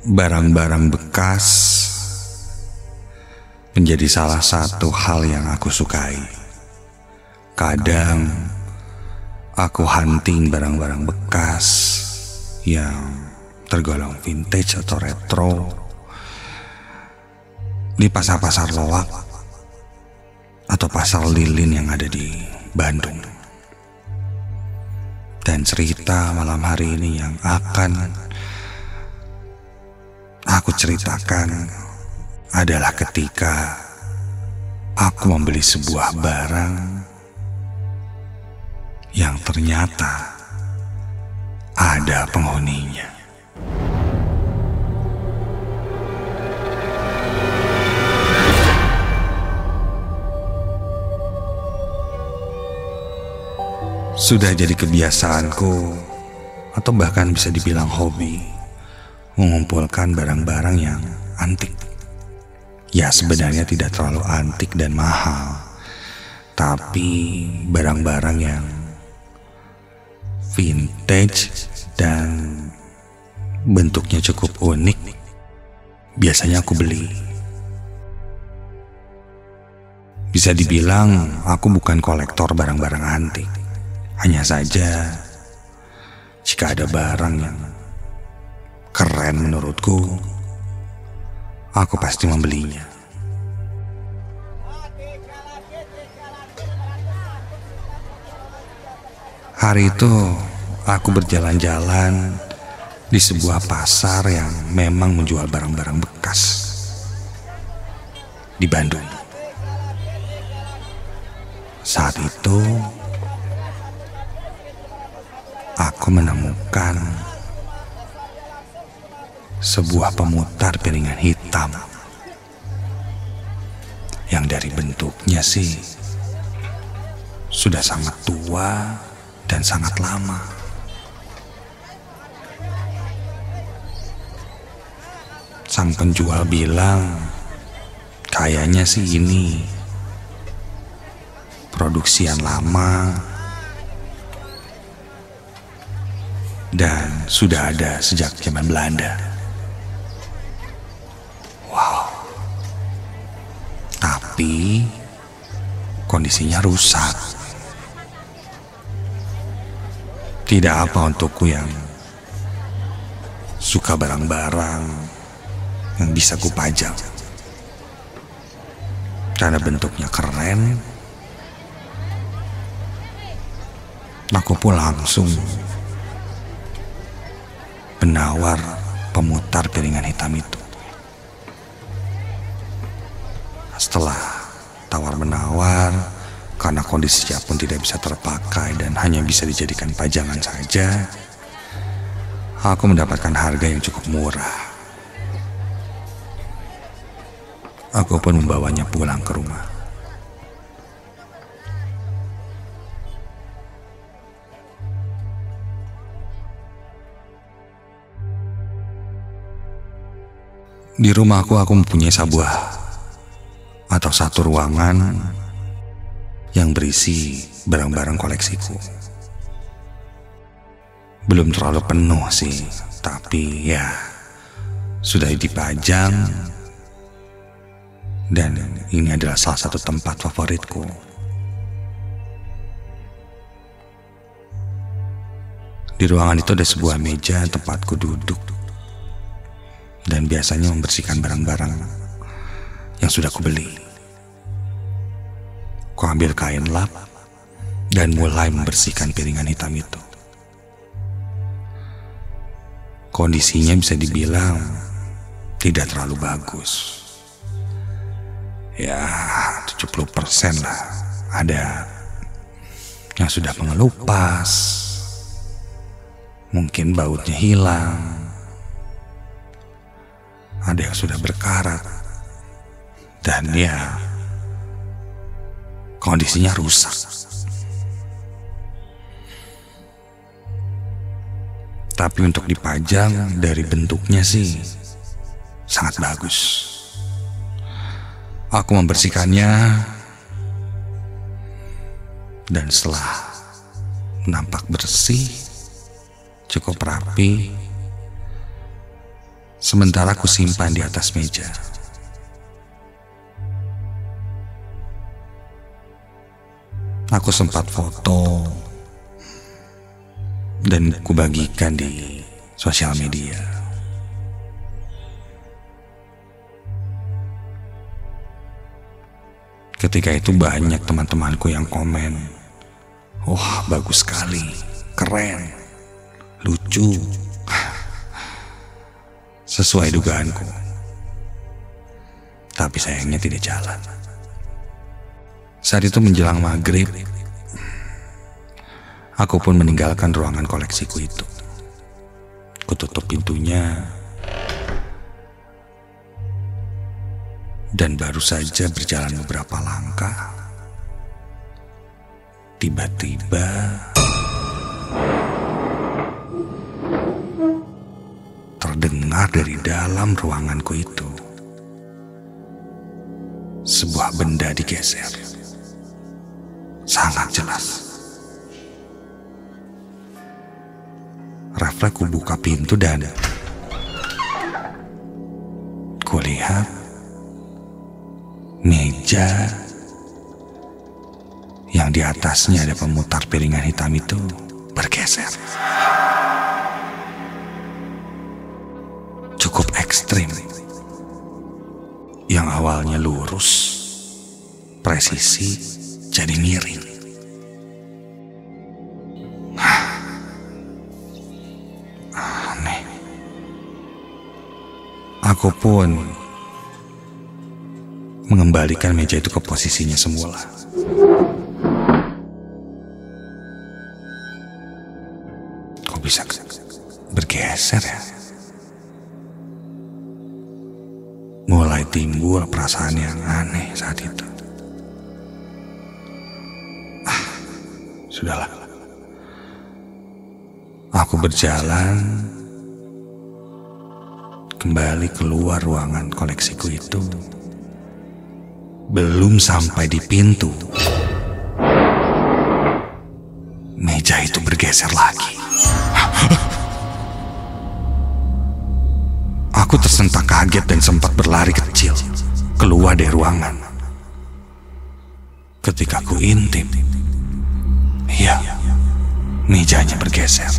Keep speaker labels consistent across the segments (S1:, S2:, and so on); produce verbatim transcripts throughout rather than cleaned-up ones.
S1: barang-barang bekas menjadi salah satu hal yang aku sukai. Kadang aku hunting barang-barang bekas yang tergolong vintage atau retro di pasar-pasar loak atau pasar lilin yang ada di Bandung. Dan cerita malam hari ini yang akan aku ceritakan adalah ketika aku membeli sebuah barang yang ternyata ada penghuninya. Sudah jadi kebiasaanku, atau bahkan bisa dibilang hobi, mengumpulkan barang-barang yang antik. Ya, sebenarnya tidak terlalu antik dan mahal, tapi barang-barang yang vintage dan bentuknya cukup unik biasanya aku beli. Bisa dibilang aku bukan kolektor barang-barang antik. Hanya saja jika ada barang yang keren menurutku, aku pasti membelinya. Hari itu aku berjalan-jalan di sebuah pasar yang memang menjual barang-barang bekas di Bandung. Saat itu aku menemukan sebuah pemutar piringan hitam yang dari bentuknya sih sudah sangat tua dan sangat lama. Sang penjual bilang kayaknya sih ini produksian lama dan sudah ada sejak zaman Belanda. Wow. Tapi kondisinya rusak. Tidak apa untukku yang suka barang-barang yang bisa kupajang. Karena bentuknya keren, aku pun langsung menawar pemutar piringan hitam itu. Setelah tawar-menawar, karena kondisinya pun tidak bisa terpakai dan hanya bisa dijadikan pajangan saja, aku mendapatkan harga yang cukup murah. Aku pun membawanya pulang ke rumah. Di rumahku aku mempunyai sebuah atau satu ruangan yang berisi barang-barang koleksiku. Belum terlalu penuh sih, tapi ya sudah dipajang dan ini adalah salah satu tempat favoritku. Di ruangan itu ada sebuah meja tempatku duduk dan biasanya membersihkan barang-barang yang sudah kubeli. Ku ambil kain lap dan mulai membersihkan piringan hitam itu. Kondisinya bisa dibilang tidak terlalu bagus. Ya, tujuh puluh persen lah. Ada yang sudah mengelupas, mungkin bautnya hilang, ada yang sudah berkarat, dan ya kondisinya rusak. Tapi untuk dipajang dari bentuknya sih sangat bagus. Aku membersihkannya dan setelah nampak bersih, cukup rapi, sementara aku simpan di atas meja. Aku sempat foto dan kubagikan di sosial media. Ketika itu banyak teman-temanku yang komen, "Wah, bagus sekali, keren, lucu." Sesuai dugaanku. Tapi sayangnya tidak jalan. Saat itu menjelang maghrib, aku pun meninggalkan ruangan koleksiku itu. Kututup pintunya, dan baru saja berjalan beberapa langkah, tiba-tiba terdengar dari dalam ruanganku itu sebuah benda digeser. Sangat jelas. Refleks ku buka pintu dan kulihat meja yang di atasnya ada pemutar piringan hitam itu bergeser. Cukup ekstrim. Yang awalnya lurus, presisi, jadi miring. Aneh. Aku pun mengembalikan meja itu ke posisinya semula. Kok bisa bergeser ya? Mulai timbul perasaan yang aneh saat itu. Ah, sudahlah. Aku berjalan kembali keluar ruangan koleksiku itu. Belum sampai di pintu, meja itu bergeser lagi. Aku tersentak kaget dan sempat berlari kecil keluar dari ruangan. Ketika ku intip, iya, mejanya bergeser.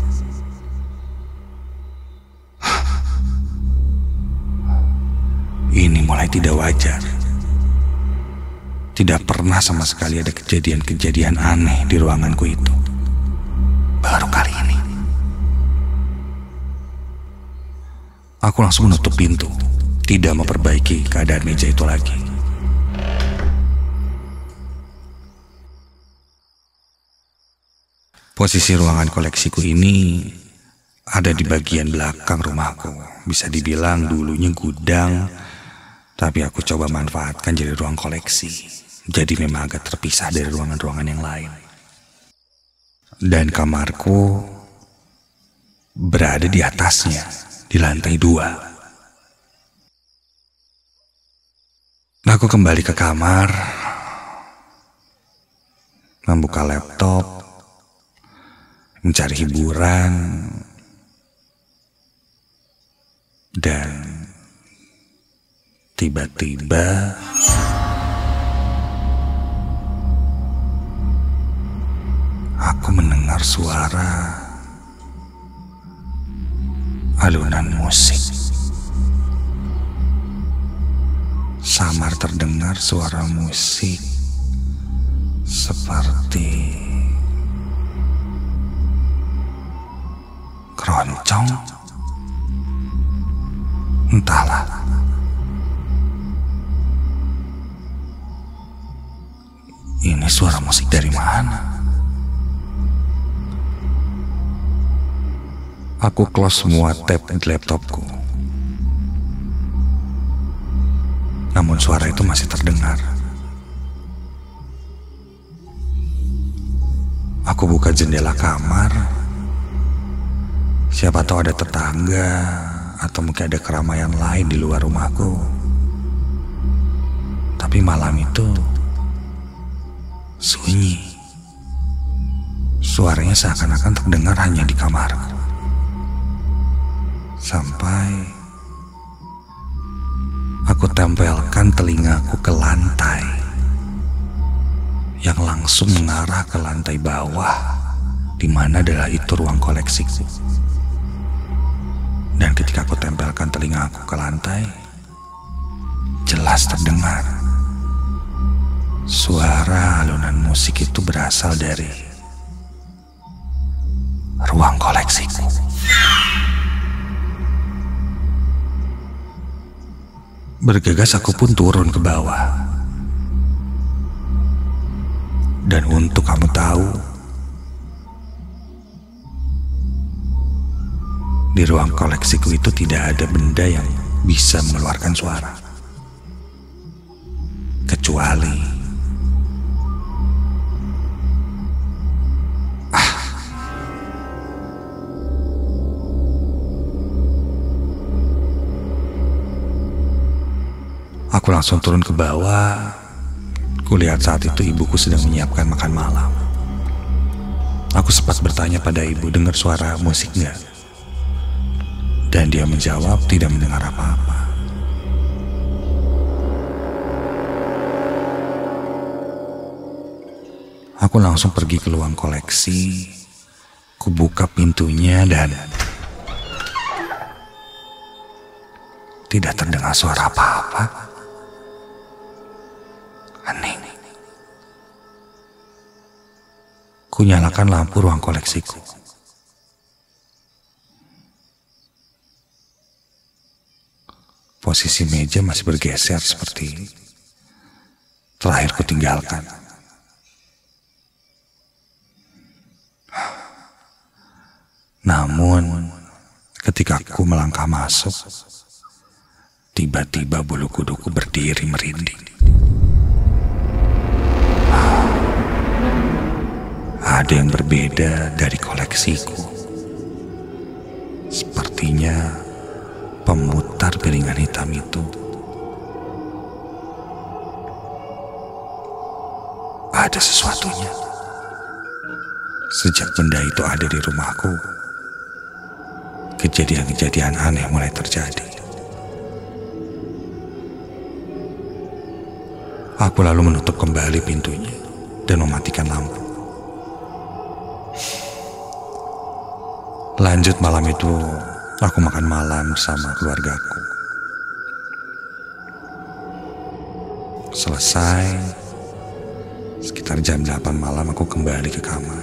S1: Ini mulai tidak wajar. Tidak pernah sama sekali ada kejadian-kejadian aneh di ruanganku itu. Baru kali ini. Aku langsung menutup pintu, tidak memperbaiki keadaan meja itu lagi. Posisi ruangan koleksiku ini ada di bagian belakang rumahku. Bisa dibilang dulunya gudang, tapi aku coba manfaatkan jadi ruang koleksi. Jadi memang agak terpisah dari ruangan-ruangan yang lain. Dan kamarku berada di atasnya, di lantai dua. Aku kembali ke kamar, membuka laptop, mencari hiburan, dan tiba-tiba aku mendengar suara alunan musik. Samar terdengar suara musik seperti keroncong. Entahlah. Ini suara musik dari mana? Aku close semua tab di laptopku. Namun suara itu masih terdengar. Aku buka jendela kamar. Siapa tahu ada tetangga atau mungkin ada keramaian lain di luar rumahku. Tapi malam itu sunyi. Suaranya seakan-akan terdengar hanya di kamarku. Sampai Aku tempelkan telingaku ke lantai yang langsung mengarah ke lantai bawah, di mana adalah itu ruang koleksiku. Dan ketika aku tempelkan telingaku ke lantai, jelas terdengar suara alunan musik itu berasal dari ruang koleksiku. Bergegas aku pun turun ke bawah. Dan untuk kamu tahu, di ruang koleksiku itu tidak ada benda yang bisa mengeluarkan suara. Kecuali ah. Aku langsung turun ke bawah. Kulihat saat itu ibuku sedang menyiapkan makan malam. Aku sempat bertanya pada ibu, dengar suara musik nggak? Dan dia menjawab tidak mendengar apa-apa. Aku langsung pergi ke ruang koleksi. Kubuka pintunya dan tidak terdengar suara apa-apa. Aneh. Kunyalakan lampu ruang koleksiku. Posisi meja masih bergeser seperti terakhir kutinggalkan. Namun, ketika aku melangkah masuk, tiba-tiba bulu kuduku berdiri merinding. Ada yang berbeda dari koleksiku. Sepertinya pemutar piringan hitam itu ada sesuatunya. Sejak benda itu ada di rumahku, kejadian-kejadian aneh mulai terjadi. Aku lalu menutup kembali pintunya dan mematikan lampu. Lanjut malam itu, aku makan malam sama keluargaku. Selesai, sekitar jam delapan malam aku kembali ke kamar.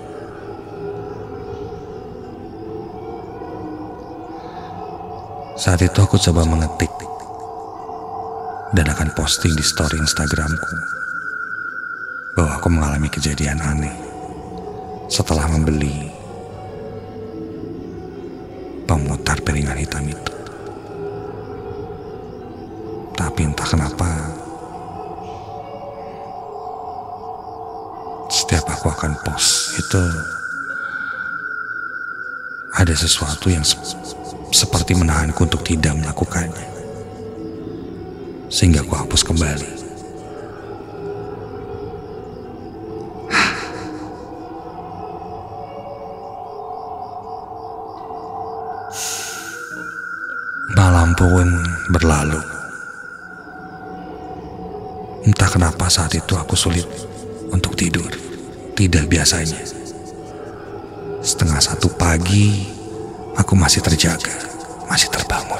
S1: Saat itu aku coba mengetik dan akan posting di story Instagramku bahwa aku mengalami kejadian aneh setelah membeli pemutar piringan hitam itu. Tapi entah kenapa, setiap aku akan post itu ada sesuatu yang se seperti menahanku untuk tidak melakukannya, sehingga aku hapus kembali. Malam pun berlalu. Entah kenapa saat itu aku sulit untuk tidur. Tidak biasanya. Setengah satu pagi, aku masih terjaga, masih terbangun.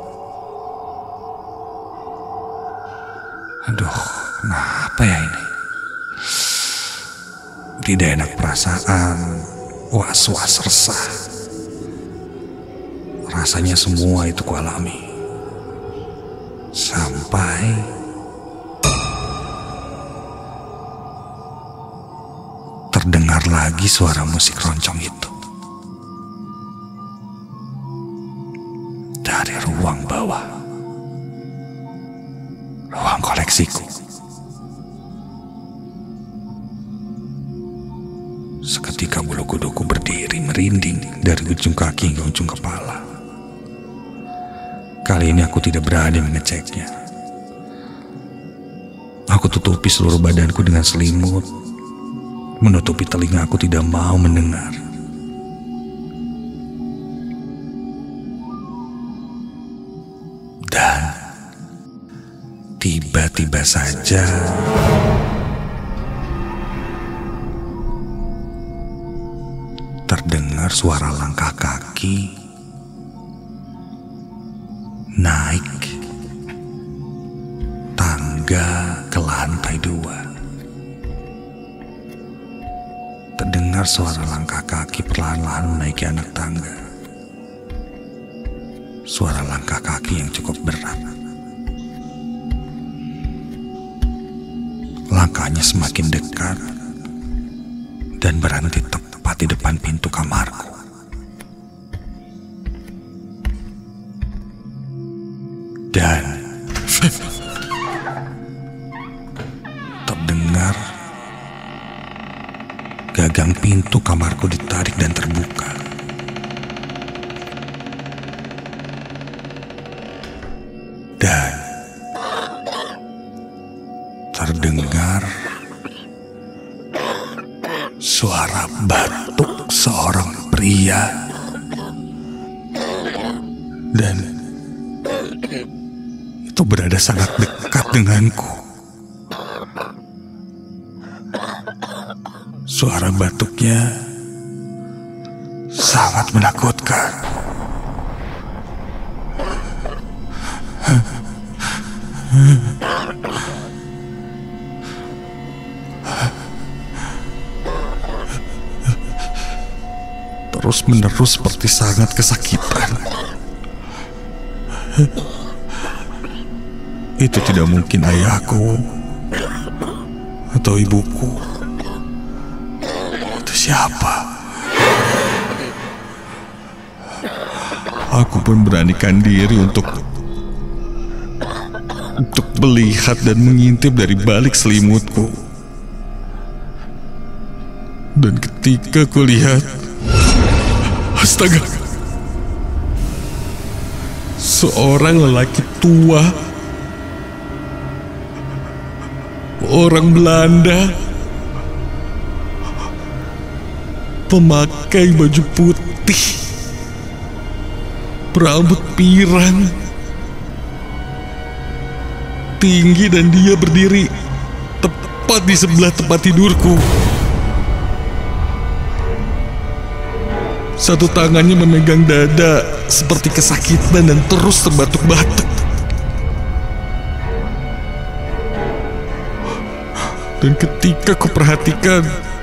S1: Aduh, kenapa ya ini? Tidak enak perasaan, was-was resah. Rasanya semua itu kualami. Sampai terdengar lagi suara musik roncong itu dari ruang bawah, ruang koleksiku. Seketika bulu kuduku berdiri merinding dari ujung kaki hingga ujung kepala. Kali ini aku tidak berani mengeceknya. Aku tutupi seluruh badanku dengan selimut, menutupi telinga aku tidak mau mendengar. Dan Tiba-tiba saja terdengar suara langkah kaki naik tangga ke lantai dua. Terdengar suara langkah kaki perlahan-lahan menaiki anak tangga. Suara langkah kaki yang cukup berat. Langkahnya semakin dekat dan berhenti tepat di depan pintu kamarku. Dan terdengar gagang pintu kamarku ditarik dan terbuka. Dan terdengar suara batuk seorang pria. Dan itu berada sangat dekat denganku. Suara batuknya sangat menakutkan. Terus menerus seperti sangat kesakitan. Itu tidak mungkin ayahku atau ibuku. Itu siapa? Aku pun beranikan diri untuk untuk melihat dan mengintip dari balik selimutku. Dan ketika kulihat, astaga, seorang lelaki tua, orang Belanda, pemakai baju putih, berambut pirang, tinggi, dan dia berdiri tepat di sebelah tempat tidurku. Satu tangannya memegang dada seperti kesakitan dan terus terbatuk-batuk. Dan ketika kuperhatikan,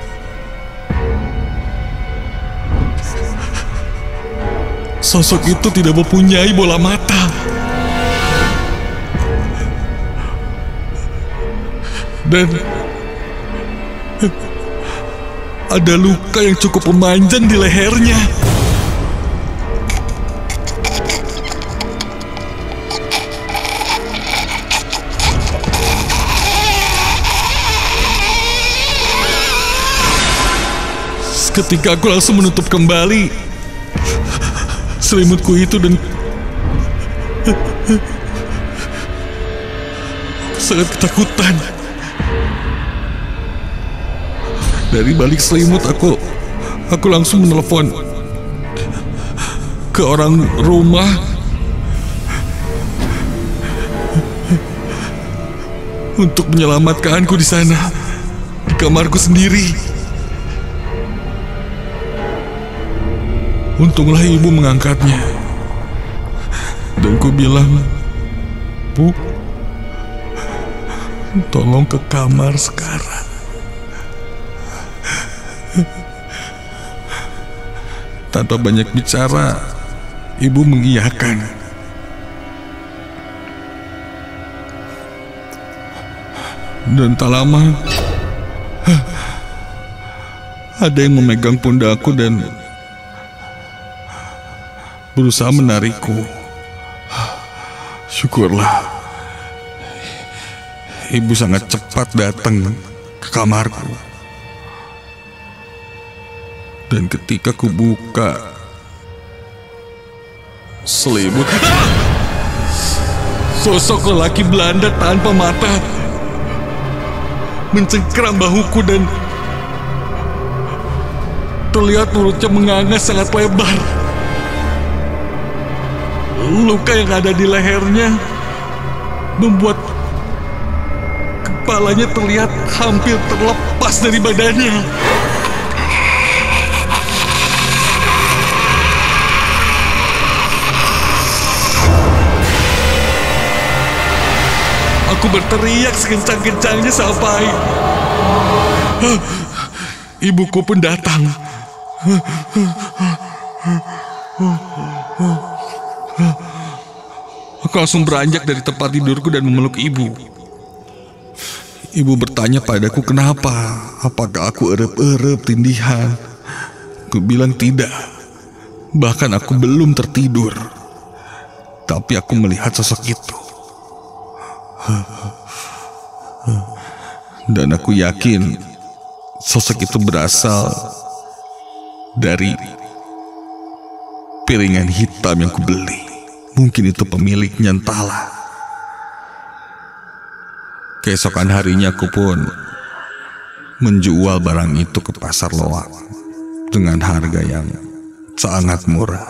S1: sosok itu tidak mempunyai bola mata. Dan ada luka yang cukup memanjang di lehernya. Ketika aku langsung menutup kembali selimutku itu dan sangat ketakutan. Dari balik selimut aku aku langsung menelepon ke orang rumah untuk menyelamatkanku di sana, di kamarku sendiri. Untunglah ibu mengangkatnya. Dan ku bilang, "Bu, tolong ke kamar sekarang." Tanpa banyak bicara, ibu mengiyakan. Dan tak lama, ada yang memegang pundakku dan berusaha menarikku. Syukurlah, ibu sangat cepat datang ke kamarku. Dan ketika ku buka selimut, sosok lelaki Belanda tanpa mata mencengkeram bahuku dan terlihat mulutnya menganga sangat lebar. Luka yang ada di lehernya membuat kepalanya terlihat hampir terlepas dari badannya. Aku berteriak sekencang-kencangnya sampai ibuku pun datang. Aku langsung beranjak dari tempat tidurku dan memeluk ibu. Ibu bertanya padaku kenapa, apakah aku erep-erep tindihan. Aku bilang tidak, bahkan aku belum tertidur. Tapi aku melihat sosok itu. Dan aku yakin sosok itu berasal dari piringan hitam yang kubeli. Mungkin itu pemiliknya, entahlah. Keesokan harinya aku pun menjual barang itu ke pasar loak dengan harga yang sangat murah.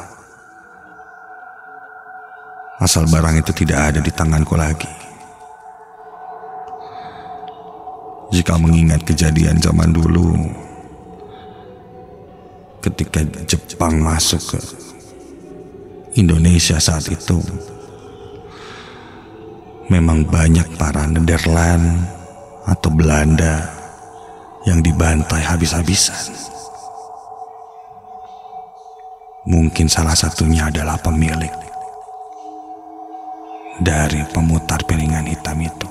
S1: Asal barang itu tidak ada di tanganku lagi. Jika mengingat kejadian zaman dulu, ketika Jepang masuk ke Indonesia saat itu, memang banyak para Nederland atau Belanda yang dibantai habis-habisan. Mungkin salah satunya adalah pemilik dari pemutar piringan hitam itu.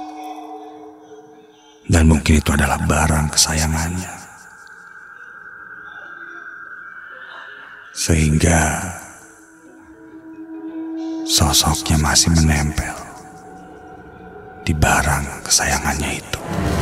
S1: Dan mungkin itu adalah barang kesayangannya. Sehingga sosoknya masih menempel di barang kesayangannya itu.